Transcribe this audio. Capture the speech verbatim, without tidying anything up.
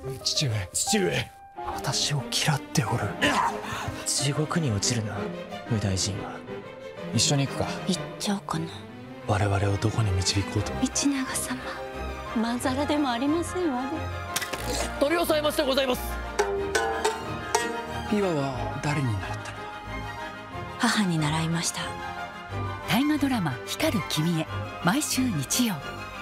父上父上、 私を嫌っておる。 地獄に落ちるな、右大臣は。 一緒に行くか。 行っちゃおうかな。 我々をどこに導こうと。 道長様、まんざらでもありませんわね。 取り押さえましてございます。 美和は誰に習ったのだ。 母に習いました。 大河ドラマ「光る君へ」毎週日曜。